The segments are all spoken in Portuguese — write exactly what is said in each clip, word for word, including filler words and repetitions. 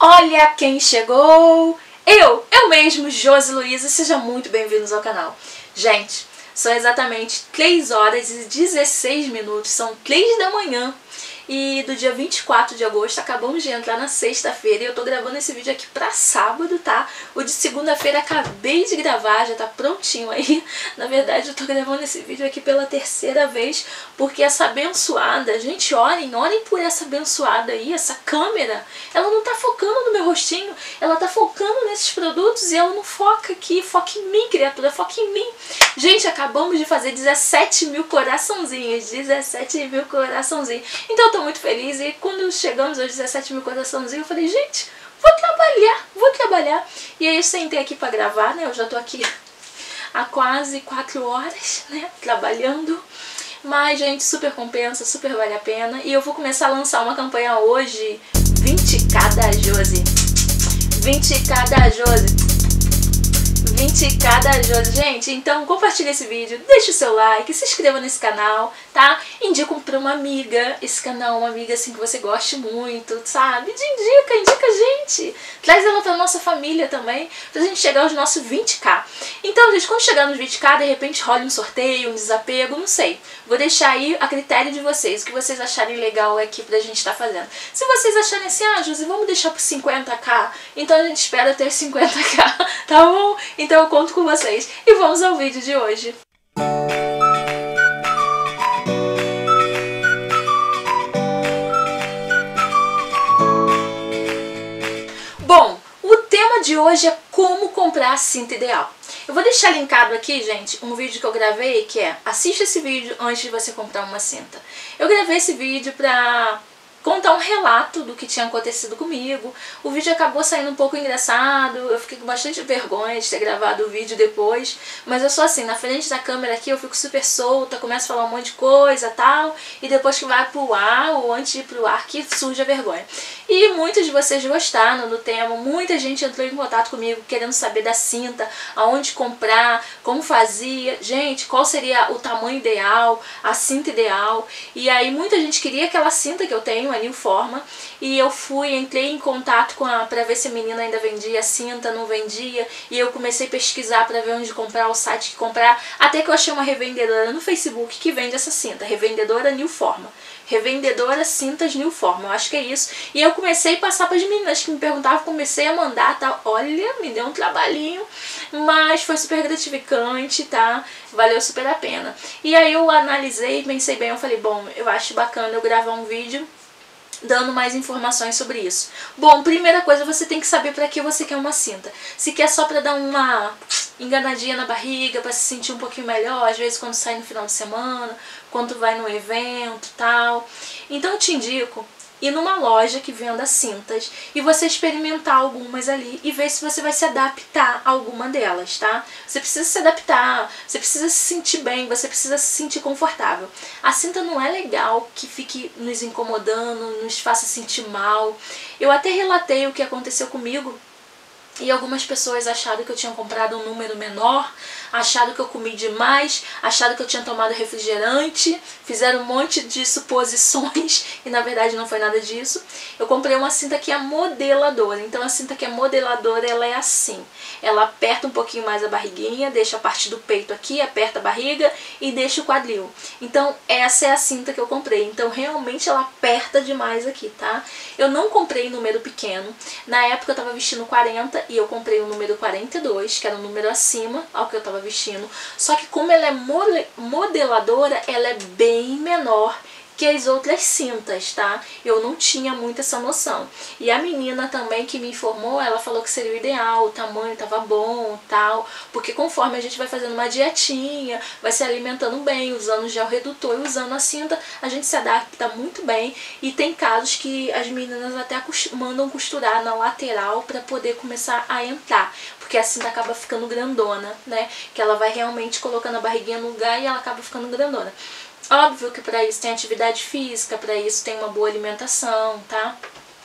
Olha quem chegou! Eu, eu mesmo, Josi Luiza, sejam muito bem-vindos ao canal. Gente, são exatamente três horas e dezesseis minutos, são três da manhã e do dia vinte e quatro de agosto, acabamos de entrar na sexta-feira e eu tô gravando esse vídeo aqui pra sábado, tá? O de segunda-feira acabei de gravar, já tá prontinho aí. Na verdade, eu tô gravando esse vídeo aqui pela terceira vez, porque essa abençoada, gente, orem, orem por essa abençoada aí, essa câmera, ela não tá focando no meu rostinho, ela tá focando nesses produtos e ela não foca aqui, foca em mim, criatura, foca em mim. Gente, acabamos de fazer dezessete mil coraçãozinhos, dezessete mil coraçãozinhos. Então eu tô muito feliz e quando chegamos aos dezessete mil coraçãozinhos, eu falei, gente, vou trabalhar, vou trabalhar. E aí eu sentei aqui pra gravar, né, eu já tô aqui há quase quatro horas, né, trabalhando. Mas, gente, super compensa, super vale a pena. E eu vou começar a lançar uma campanha hoje, vinte k da Josi. vinte k da Josi. vinte k da Josi. Gente, então compartilha esse vídeo, deixa o seu like, se inscreva nesse canal, tá? Indica pra uma amiga esse canal, uma amiga assim que você goste muito, sabe? Indica, indica a gente. Traz ela pra nossa família também, pra gente chegar aos nossos vinte k. Então, gente, quando chegar nos vinte k, de repente rola um sorteio, um desapego, não sei. Vou deixar aí a critério de vocês, o que vocês acharem legal aqui pra gente estar fazendo. Se vocês acharem assim, ah, Josi, vamos deixar por cinquenta k, então a gente espera ter cinquenta k, tá bom? Então eu conto com vocês. E vamos ao vídeo de hoje. Bom, o tema de hoje é como comprar a cinta ideal. Eu vou deixar linkado aqui, gente, um vídeo que eu gravei que é: assista esse vídeo antes de você comprar uma cinta. Eu gravei esse vídeo pra contar um relato do que tinha acontecido comigo. O vídeo acabou saindo um pouco engraçado, eu fiquei com bastante vergonha de ter gravado o vídeo depois, mas eu sou assim, na frente da câmera aqui eu fico super solta, começo a falar um monte de coisa tal, e depois que vai pro ar, ou antes de ir pro ar, que surge a vergonha. E muitos de vocês gostaram do tema, muita gente entrou em contato comigo querendo saber da cinta, aonde comprar, como fazia, gente, qual seria o tamanho ideal, a cinta ideal, e aí muita gente queria aquela cinta que eu tenho, a New Forma, e eu fui, entrei em contato com a pra ver se a menina ainda vendia a cinta, não vendia, e eu comecei a pesquisar pra ver onde comprar, o site que comprar, até que eu achei uma revendedora no Facebook que vende essa cinta, revendedora New Forma, revendedora cintas New Forma, eu acho que é isso, e eu comecei a passar para as meninas que me perguntavam, comecei a mandar, tá, olha, me deu um trabalhinho, mas foi super gratificante, tá, valeu super a pena. E aí eu analisei, pensei bem, eu falei, bom, eu acho bacana eu gravar um vídeo dando mais informações sobre isso. Bom, primeira coisa, você tem que saber para que você quer uma cinta. Se quer só para dar uma enganadinha na barriga, para se sentir um pouquinho melhor, às vezes quando sai no final de semana, quando vai num evento e tal. Então eu te indico ir numa loja que venda cintas e você experimentar algumas ali e ver se você vai se adaptar a alguma delas, tá? Você precisa se adaptar, você precisa se sentir bem, você precisa se sentir confortável. A cinta não é legal que fique nos incomodando, nos faça sentir mal. Eu até relatei o que aconteceu comigo e algumas pessoas acharam que eu tinha comprado um número menor, acharam que eu comi demais, acharam que eu tinha tomado refrigerante, fizeram um monte de suposições e na verdade não foi nada disso. Eu comprei uma cinta que é modeladora, então a cinta que é modeladora ela é assim, ela aperta um pouquinho mais a barriguinha, deixa a parte do peito aqui, aperta a barriga e deixa o quadril. Então essa é a cinta que eu comprei, então realmente ela aperta demais aqui, tá? Eu não comprei número pequeno, na época eu tava vestindo quarenta e eu comprei o número quarenta e dois, que era um número acima ao que eu tava vestindo, só que como ela é modeladora, ela é bem menor que as outras cintas, tá? Eu não tinha muito essa noção. E a menina também que me informou, ela falou que seria o ideal, o tamanho tava bom, tal, porque conforme a gente vai fazendo uma dietinha, vai se alimentando bem, usando gel redutor e usando a cinta, a gente se adapta muito bem. E tem casos que as meninas até mandam costurar na lateral para poder começar a entrar, porque a cinta acaba ficando grandona, né? Que ela vai realmente colocando a barriguinha no lugar e ela acaba ficando grandona. Óbvio que para isso tem atividade física, para isso tem uma boa alimentação, tá?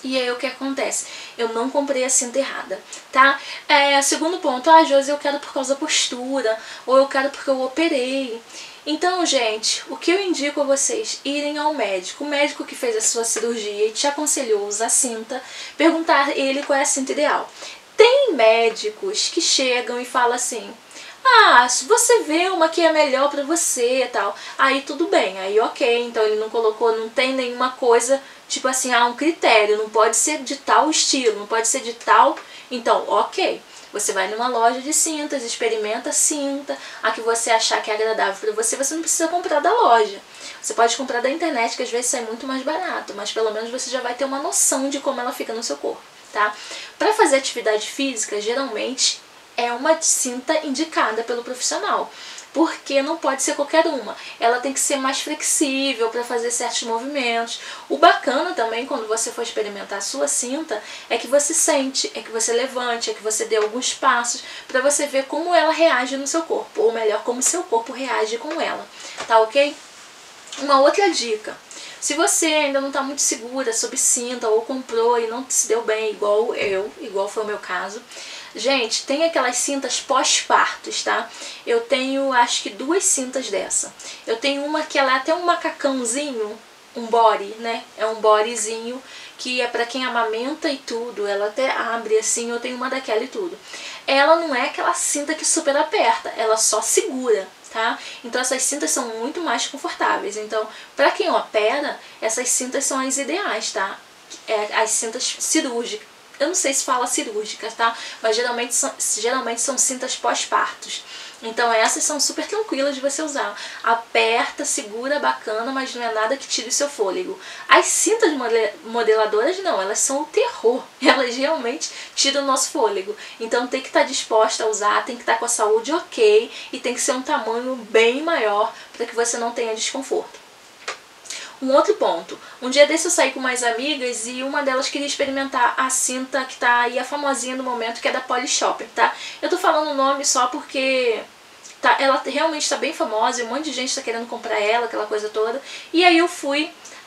E aí o que acontece? Eu não comprei a cinta errada, tá? É, segundo ponto, ah, Josi, eu quero por causa da postura, ou eu quero porque eu operei. Então, gente, o que eu indico a vocês? Irem ao médico, o médico que fez a sua cirurgia e te aconselhou a usar cinta, perguntar a ele qual é a cinta ideal. Tem médicos que chegam e falam assim, ah, se você vê uma que é melhor pra você e tal, aí tudo bem, aí ok, então ele não colocou, não tem nenhuma coisa, tipo assim, ah, um critério, não pode ser de tal estilo, não pode ser de tal, então ok. Você vai numa loja de cintas, experimenta a cinta, a que você achar que é agradável para você, você não precisa comprar da loja. Você pode comprar da internet, que às vezes sai muito mais barato, mas pelo menos você já vai ter uma noção de como ela fica no seu corpo, tá? Para fazer atividade física, geralmente é uma cinta indicada pelo profissional, porque não pode ser qualquer uma. Ela tem que ser mais flexível para fazer certos movimentos. O bacana também, quando você for experimentar a sua cinta, é que você sente, é que você levante, é que você dê alguns passos para você ver como ela reage no seu corpo, ou melhor, como o seu corpo reage com ela, tá ok? Uma outra dica. Se você ainda não está muito segura sobre cinta ou comprou e não se deu bem, igual eu, igual foi o meu caso, gente, tem aquelas cintas pós-partos, tá? Eu tenho, acho que duas cintas dessa. Eu tenho uma que ela é até um macacãozinho, um body, né? É um bodyzinho que é pra quem amamenta e tudo. Ela até abre assim, eu tenho uma daquela e tudo. Ela não é aquela cinta que super aperta, ela só segura, tá? Então essas cintas são muito mais confortáveis. Então, pra quem opera, essas cintas são as ideais, tá? É, as cintas cirúrgicas. Eu não sei se fala cirúrgicas, tá? Mas geralmente são, geralmente são cintas pós-partos. Então essas são super tranquilas de você usar. Aperta, segura, bacana, mas não é nada que tire o seu fôlego. As cintas modeladoras não, elas são o terror. Elas realmente tiram o nosso fôlego. Então tem que estar disposta a usar, tem que estar com a saúde ok e tem que ser um tamanho bem maior para que você não tenha desconforto. Um outro ponto, um dia desse eu saí com mais amigas e uma delas queria experimentar a cinta que tá aí, a famosinha do momento, que é da Polishop, tá? Eu tô falando o nome só porque tá, ela realmente tá bem famosa e um monte de gente tá querendo comprar ela, aquela coisa toda. E aí eu fui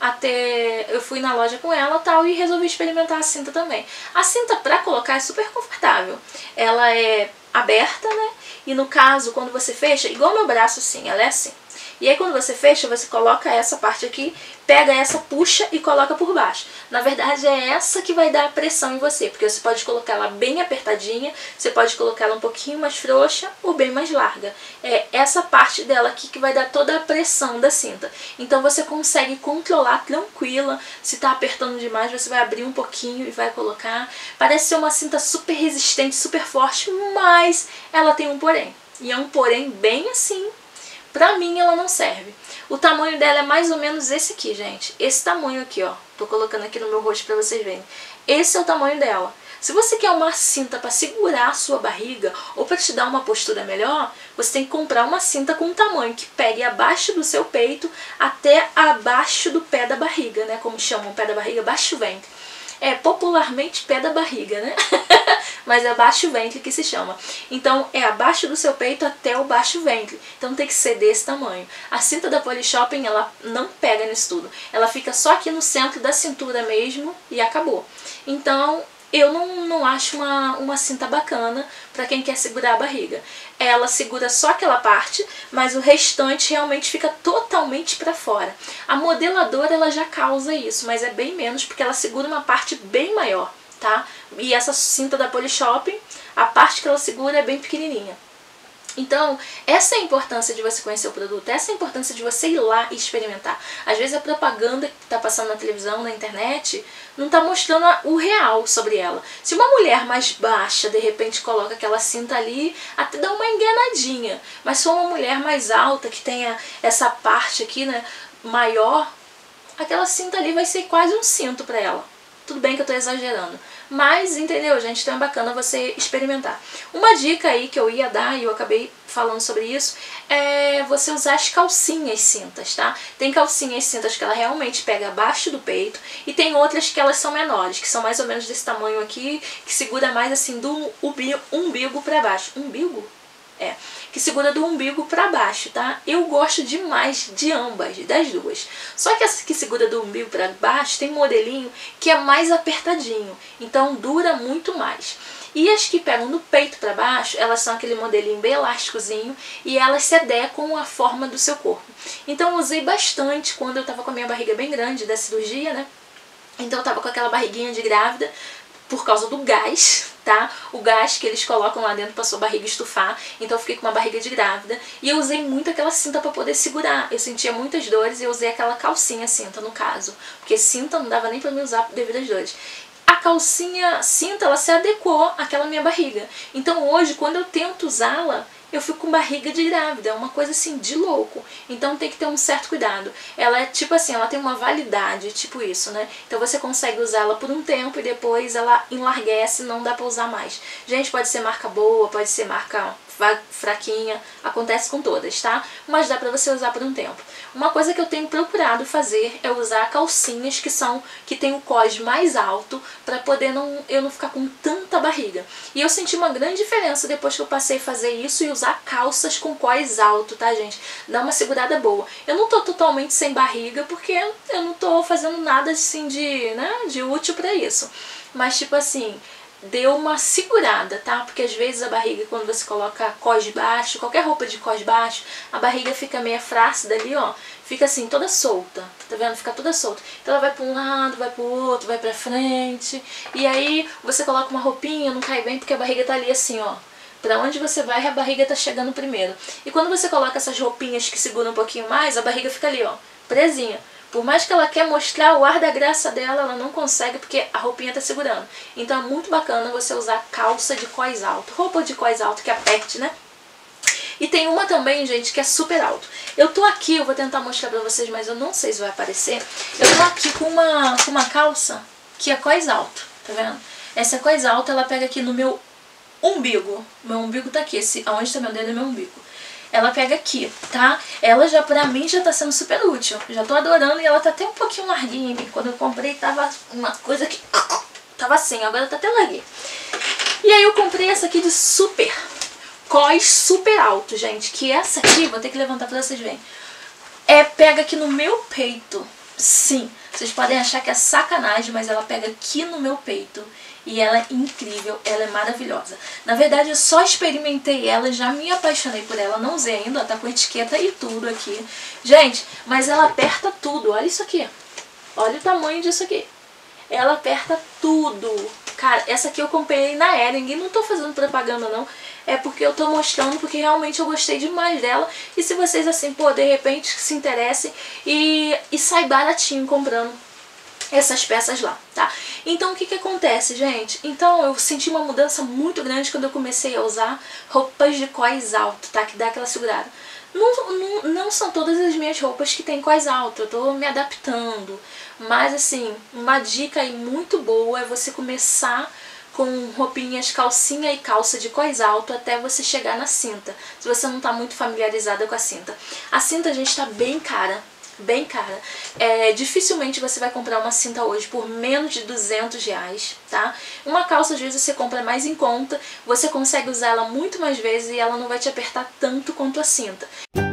até, eu fui na loja com ela tal e resolvi experimentar a cinta também. A cinta pra colocar é super confortável, ela é aberta, né? E no caso, quando você fecha, igual meu braço assim, ela é assim. E aí quando você fecha, você coloca essa parte aqui, pega essa, puxa e coloca por baixo. Na verdade é essa que vai dar a pressão em você, porque você pode colocar ela bem apertadinha, você pode colocar ela um pouquinho mais frouxa ou bem mais larga. É essa parte dela aqui que vai dar toda a pressão da cinta. Então você consegue controlar tranquila, se tá apertando demais você vai abrir um pouquinho e vai colocar. Parece ser uma cinta super resistente, super forte, mas ela tem um porém. E é um porém bem assim. Pra mim ela não serve. O tamanho dela é mais ou menos esse aqui, gente. Esse tamanho aqui, ó. Tô colocando aqui no meu rosto pra vocês verem. Esse é o tamanho dela. Se você quer uma cinta pra segurar a sua barriga ou pra te dar uma postura melhor, você tem que comprar uma cinta com um tamanho que pegue abaixo do seu peito até abaixo do pé da barriga, né? Como chamam o pé da barriga, baixo ventre. É popularmente pé da barriga, né? Mas é baixo ventre que se chama. Então é abaixo do seu peito até o baixo ventre. Então tem que ser desse tamanho. A cinta da Polishop, ela não pega nisso tudo. Ela fica só aqui no centro da cintura mesmo e acabou. Então eu não, não acho uma, uma cinta bacana para quem quer segurar a barriga. Ela segura só aquela parte, mas o restante realmente fica totalmente para fora. A modeladora ela já causa isso, mas é bem menos porque ela segura uma parte bem maior, tá? E essa cinta da Polishop, a parte que ela segura é bem pequenininha. Então, essa é a importância de você conhecer o produto, essa é a importância de você ir lá e experimentar. Às vezes a propaganda que está passando na televisão, na internet, não está mostrando o real sobre ela. Se uma mulher mais baixa, de repente, coloca aquela cinta ali, até dá uma enganadinha. Mas se for uma mulher mais alta, que tenha essa parte aqui, né, maior, aquela cinta ali vai ser quase um cinto para ela. Tudo bem que eu estou exagerando, mas entendeu, gente? Então é bacana você experimentar. Uma dica aí que eu ia dar, e eu acabei falando sobre isso, é você usar as calcinhas cintas, tá? Tem calcinhas cintas que ela realmente pega abaixo do peito, e tem outras que elas são menores, que são mais ou menos desse tamanho aqui, que segura mais assim do umbigo para baixo. Umbigo? É, que segura do umbigo pra baixo, tá? Eu gosto demais de ambas, das duas. Só que essa que segura do umbigo pra baixo tem um modelinho que é mais apertadinho, então dura muito mais. E as que pegam no peito pra baixo, elas são aquele modelinho bem elásticozinho e elas se adequam à forma do seu corpo. Então eu usei bastante quando eu tava com a minha barriga bem grande da cirurgia, né? Então eu tava com aquela barriguinha de grávida, por causa do gás, tá? O gás que eles colocam lá dentro pra sua barriga estufar. Então eu fiquei com uma barriga de grávida. E eu usei muito aquela cinta pra poder segurar. Eu sentia muitas dores e eu usei aquela calcinha cinta, no caso. Porque cinta não dava nem pra me usar devido às dores. A calcinha cinta, ela se adequou àquela minha barriga. Então hoje, quando eu tento usá-la, eu fico com barriga de grávida, é uma coisa assim de louco. Então tem que ter um certo cuidado. Ela é tipo assim, ela tem uma validade, tipo isso, né? Então você consegue usá-la por um tempo e depois ela enlarguece, não dá pra usar mais. Gente, pode ser marca boa, pode ser marca fraquinha, acontece com todas, tá? Mas dá pra você usar por um tempo. Uma coisa que eu tenho procurado fazer é usar calcinhas que são que tem o cós mais alto pra poder não, eu não ficar com tanta barriga. E eu senti uma grande diferença depois que eu passei a fazer isso e usar calças com cós alto, tá, gente? Dá uma segurada boa. Eu não tô totalmente sem barriga porque eu não tô fazendo nada assim de, né, de útil pra isso. Mas tipo assim, deu uma segurada, tá? Porque às vezes a barriga, quando você coloca cós baixo, qualquer roupa de cós baixo, a barriga fica meio flácida ali, ó. Fica assim, toda solta, tá vendo? Fica toda solta. Então ela vai pra um lado, vai pro outro, vai pra frente. E aí você coloca uma roupinha, não cai bem porque a barriga tá ali assim, ó. Pra onde você vai, a barriga tá chegando primeiro. E quando você coloca essas roupinhas que seguram um pouquinho mais, a barriga fica ali, ó, presinha. Por mais que ela quer mostrar o ar da graça dela, ela não consegue porque a roupinha tá segurando. Então é muito bacana você usar calça de cós alto, roupa de cós alto que aperte, né? E tem uma também, gente, que é super alto. Eu tô aqui, eu vou tentar mostrar pra vocês, mas eu não sei se vai aparecer. Eu tô aqui com uma, com uma calça que é cós alto, tá vendo? Essa cós alta, ela pega aqui no meu umbigo. Meu umbigo tá aqui, esse, onde tá meu dedo é meu umbigo. Ela pega aqui, tá? Ela já, pra mim, já tá sendo super útil. Já tô adorando e ela tá até um pouquinho larguinha em mim. Quando eu comprei, tava uma coisa que... Tava assim, agora tá até larguinha. E aí eu comprei essa aqui de super... Cós super alto, gente. Que essa aqui, vou ter que levantar pra vocês verem. É, pega aqui no meu peito. Sim, vocês podem achar que é sacanagem, mas ela pega aqui no meu peito. E ela é incrível, ela é maravilhosa. Na verdade, eu só experimentei ela, já me apaixonei por ela. Não usei ainda, ó, tá com etiqueta e tudo aqui. Gente, mas ela aperta tudo. Olha isso aqui. Olha o tamanho disso aqui. Ela aperta tudo. Cara, essa aqui eu comprei na Hering. Não tô fazendo propaganda, não. É porque eu tô mostrando, porque realmente eu gostei demais dela. E se vocês, assim, pô, de repente se interessem e, e sai baratinho comprando essas peças lá, tá? Então o que que acontece, gente? Então eu senti uma mudança muito grande quando eu comecei a usar roupas de cós alto, tá? Que dá aquela segurada. Não, não, não são todas as minhas roupas que tem cós alto, eu tô me adaptando. Mas assim, uma dica aí muito boa é você começar com roupinhas, calcinha e calça de cós alto até você chegar na cinta, se você não tá muito familiarizada com a cinta. A cinta, gente, tá bem cara. Bem cara. É, dificilmente você vai comprar uma cinta hoje por menos de duzentos reais, tá? Uma calça às vezes você compra mais em conta, você consegue usar ela muito mais vezes e ela não vai te apertar tanto quanto a cinta.